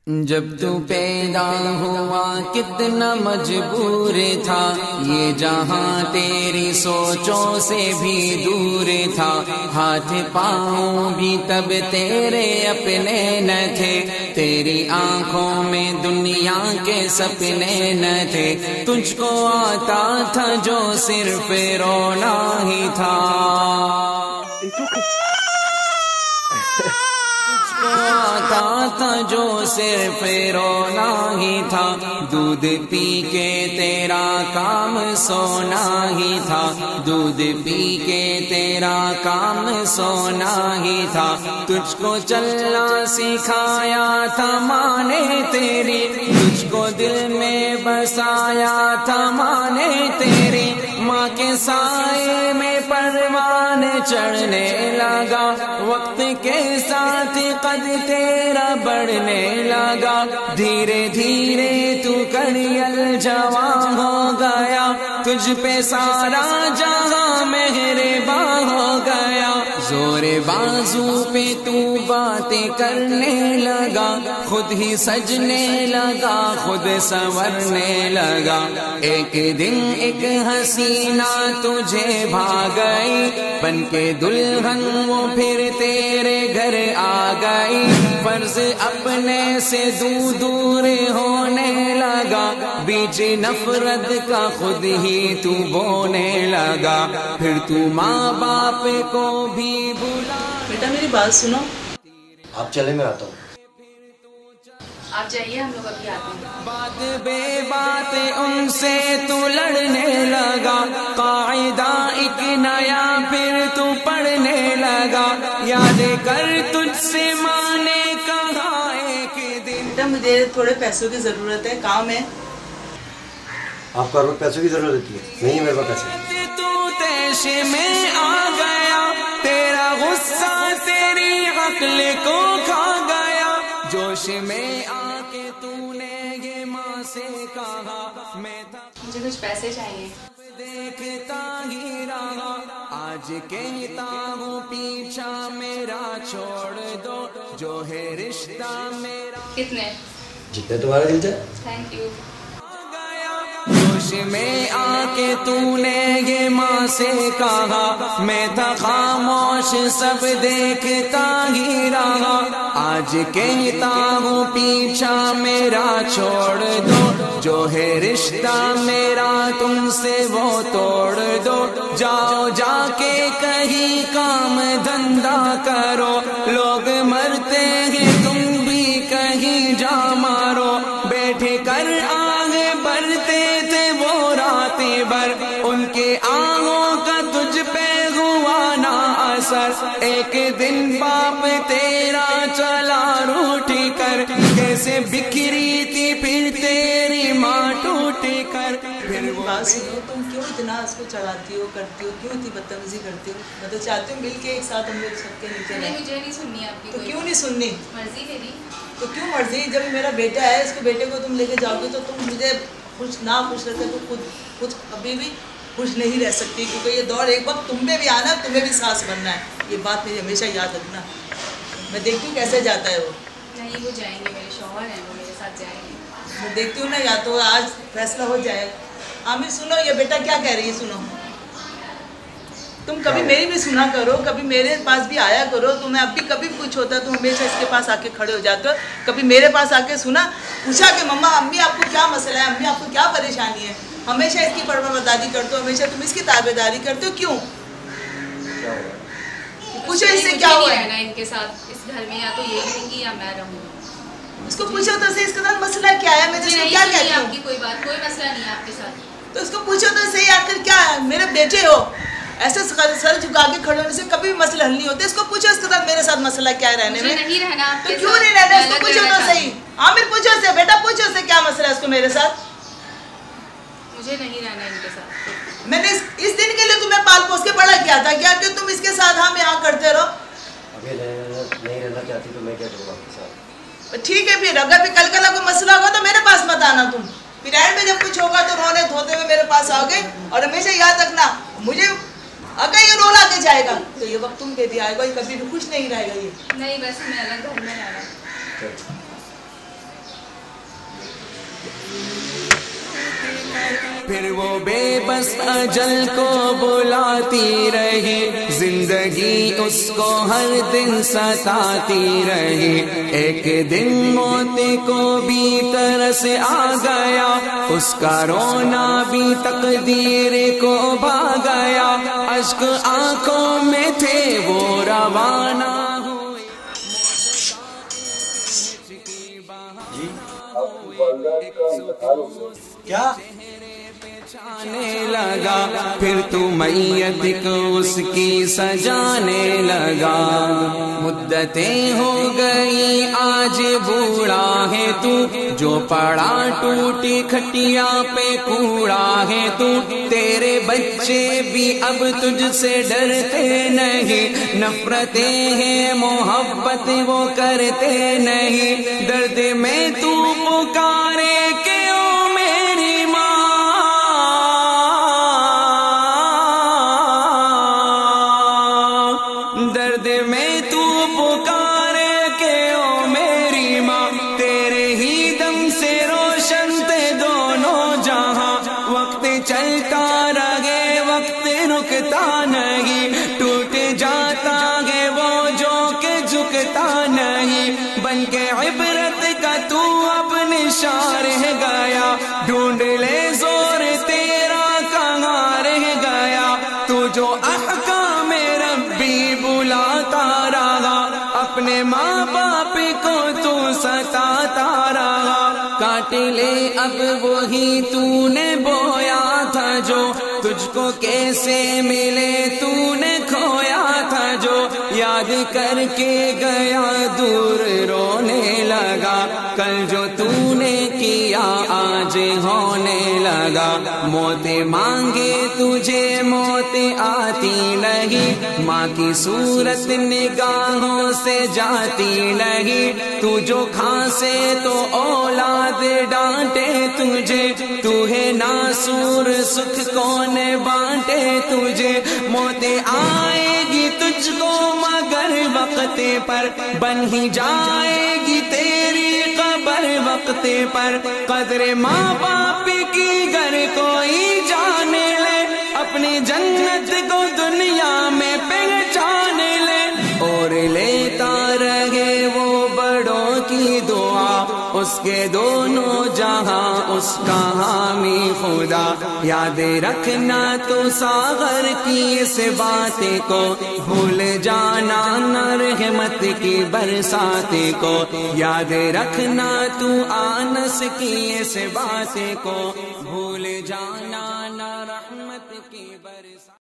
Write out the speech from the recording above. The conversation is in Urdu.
جب تو پیدا ہوا کتنا مجبور تھا، یہ جہاں تیری سوچوں سے بھی دور تھا، ہاتھ پاؤں بھی تب تیرے اپنے نہ تھے، تیری آنکھوں میں دنیا کے سپنے نہ تھے، تجھ کو آتا تھا جو صرف رونا ہی تھا، آتا تھا جو صرف رونا ہی تھا، دودھ پی کے تیرا کام سونا ہی تھا، دودھ پی کے تیرا کام سونا ہی تھا، تجھ کو چلنا سکھایا تھا ماں نے تیری، تجھ کو دل میں بسایا تھا ماں نے تیری، ماں کے سائے میں پروان چڑھنے لگا، وقت کے ساتھ قد تیرا بڑھنے لگا، دھیرے دھیرے تو کریل جوان ہو گیا، تجھ پہ سارا جہاں مہرباں ہو گیا، زور بازو پہ تو باتیں کرنے لگا، خود ہی سجنے لگا، خود سنورنے لگا، ایک دن ایک حسینہ تجھے بھاگئی، بن کے دلہن وہ پھر تیرے گھر آ گئی، فرض اپنے سے دور ہونے لگا، بیچ نفرت کا خود ہی تو بونے لگا، پھر تو ماں باپ کو بھی بلا۔ بیٹا میری بات سنو، آپ چلے میں آتا ہوں، آپ جائیے ہم لوگ ابھی آتے ہیں۔ بات بے بات ان سے تو لڑنے لگا، قاعدہ ایک نیا پھر تو پڑھنے لگا، یاد کر تجھ سے ماں نے کہا ایک دن، بیٹا مجھے تھوڑے پیسوں کی ضرورت ہے، کام ہے۔ آپ کو پیسوں کی ضرورت ہوتی ہے؟ نہیں ہے میرے پاس پیسے۔ تو تیش میں آ گیا، تیرا غصہ تیری عقل کو کھا گیا، جوش میں آ کے تو نے یہ ماں سے کہا میں تھا، مجھے کچھ پیسے چاہیے۔ دیکھتا ہی رہا، آج کہتا ہوں پیچھا میرا چھوڑ دو، جو ہے رشتہ میرا کتنے؟ جتنے تمہارا دل چاہے۔ Thank you. جوش میں آ کے تو نے یہ ماں سے کہا، میں تھا خاموش سب دیکھتا ہی رہا، آج کہتا ہوں پیچھا میرا چھوڑ دو، جو ہے رشتہ میرا تم سے وہ توڑ دو، جاؤ جا کے کہیں کام دھندا کرو، لوگ مرتے ہیں تم بھی کہیں جا مارو، بیٹھ کر آگے بڑھتے تھے وہ راتیں بھر، ان کے آنکھوں کا تجھ پہ ہوا نہ اثر، ایک دن باپ تیرا چلا روٹھ کر، کیسے بکھری تھی پھر تیری ماں ٹوٹ کر، پھر وہ بات سنو، تم کیوں اتنا اس کو چڑھاتی ہو، کرتی ہو، کیوں اتنی بدتمیزی کرتی ہو؟ میں تو چاہتی ہوں مل کے ایک ساتھ ہم لوگ سب کے نیچے رہیں۔ مجھے نہیں سننی آپ کی، تو کیوں نہیں سننی؟ مرضی میری۔ تو کیوں مرضی؟ جب میرا بیٹا ہے، اس کو بیٹے کو تم لے کے جاؤ گے تو تم مجھے خوش نہ خوش رہتے تو خود کبھی بھی خوش نہیں رہ سکتی، کیونکہ یہ دور ایک وقت تم میں بھی آنا، تمہیں بھی سانس بننا ہے، یہ بات میری ہمیشہ یاد رکھنا۔ میں دیکھتی ہوں کیسے جاتا ہے وہ۔ نہیں وہ جائیں گے، میرے شوہر ہیں، وہ میرے ساتھ جائیں گے۔ میں دیکھتی ہوں نا، یا تو آج فیصلہ ہو جائے۔ عامر سنو، یہ بیٹا کیا کہہ رہی ہے، سنو، تم کبھی میری بھی سنا کرو، کبھی میرے پاس بھی آیا کرو، تمہیں اب بھی کبھی کچھ ہوتا ہے تو ہمیشہ اس کے پاس آ کے کھڑے ہو جاتے ہو، کبھی میرے پاس آ کے سنا، پوچھا کہ مما امی آپ کو کیا مسئلہ ہے، امی آپ کو کیا پریشانی ہے، ہمیشہ اس کی پروردگاری کرتے ہو، ہمیشہ تم اس کی تابعداری کرتے ہو، کیوں؟ پوچھو اس سے کیا ہوا ہے؟ رہنا ان کے ساتھ اس گھر میں، یا تو یہ رہیں گی یا میں رہوں گی۔ اس کو پوچھو تو صحیح اس کے ساتھ مسئلہ کیا ہے، میں جس کو کیا کہتی ہوں؟ آپ کی کوئی بات، کوئی مسئلہ نہیں ہے آپ کے ساتھ۔ تو اس کو پوچھو تو صحیح آخر کیا ہے، میرے بیٹے ہو، ایسے سر جھکا کے کھڑے ہونے سے کبھی بھی مسئلہ حل نہیں ہوتے، اس کو پوچھو اس کے ساتھ میرے ساتھ مسئلہ کیا ہے رہنے میں۔ نہیں رہنا آپ تو کے کیوں ساتھ، نہیں رہنا، اس کو الگ پوچھو رہنا تو صحیح۔ عامر پوچھو سے، بیٹا پوچھو سے کیا مسئلہ ہے اس کو میرے ساتھ۔ مجھے نہیں رہنا ان کے ساتھ۔ میں نے اس دن کے لیے تمہیں پال پوس کے بڑا کیا تھا کیا کہ تم اس کے ساتھ ہم یہاں کرتے رہو؟ ابھی نہیں رہنا چاہتی تو میں کیا کروں آپ کے ساتھ؟ ٹھیک ہے، پھر اگر کل کل کوئی مسئلہ ہوگا تو میرے پاس مت آنا تم، پھر اینڈ میں جب کچھ ہوگا تو رونے دھوتے ہوئے میرے پاس آؤ گے، اور ہمیشہ یاد رکھنا مجھے اگر یہ رولا کے جائے گا تو یہ وقت تم پہ بھی آئے گا، یہ کبھی بھی خوش نہیں رہے گا۔ یہ نہیں، بس میں الگ گھر میں رہنا۔ پھر وہ بے بس اجل کو بلاتی رہی، زندگی اس کو ہر دن ستاتی رہی۔ ایک دن موت کو بھی ترس آ گیا، اس کا رونا بھی تقدیر کو بھا گیا، اشک آنکھوں میں تھے وہ روانہ ہوئے۔ کیا چانے لگا، پھر تو میت کو اس کی سجانے لگا۔ مدتیں ہو گئی آج بوڑھا ہے تو، جو پڑا ٹوٹی کھٹیا پہ کوڑا ہے تو، تیرے بچے بھی اب تجھ سے ڈرتے نہیں، نفرتیں ہیں محبت وہ کرتے نہیں، درد میں تو پکارے کہ او میری ماں، درد میں تو پکارے کہ او میری ماں، تیرے ہی دم سے روشن تھے دونوں جہاں، وقت چلتا رہے وقت رکتا نہیں، ٹوٹ جاتا ہے وہ جو کہ جھکتا نہیں، بن کے عبرت کا تو اب نشان رہ گیا، ڈھونڈ لے زور تیرا کہاں رہ گیا، تو جو احکام ربی بلاتا رہا، اپنے ماں باپ کو تو ستاتا رہا، کاٹ لے اب وہی تو نے بویا تھا جو، تجھ کو کیسے ملے تو نے کھویا تھا جو، یاد کر کے گیا دور رونے لگا، کل جو تو نے کیا آج ہونے لگا، موت مانگے تجھے موت آتی نہیں، ماں کی صورت نگاہوں سے جاتی نہیں، تو جو کھانسے تو اولاد ڈانٹے تجھے، تو ہے ناسور سکھ کون بانٹے تجھے، موت آئے گی تجھ کو مگر وقت پر، بن ہی جائے گی تیری قبر وقت پر، قدر ماں باپ کی گر کوئی جانے لے، اپنی جنت کو دنیا میں پہچان لے، اور لیتا رہے وہ بڑوں کی دعا، اس کے دونوں جہاں اس کا حامی خدا، یاد رکھنا تو ساغر کی اس بات کو، بھول جانا نہ رحمت کی برسات کو، یاد رکھنا تو آنس کی اس بات کو، بھول جانا نہ رحمت کی برسات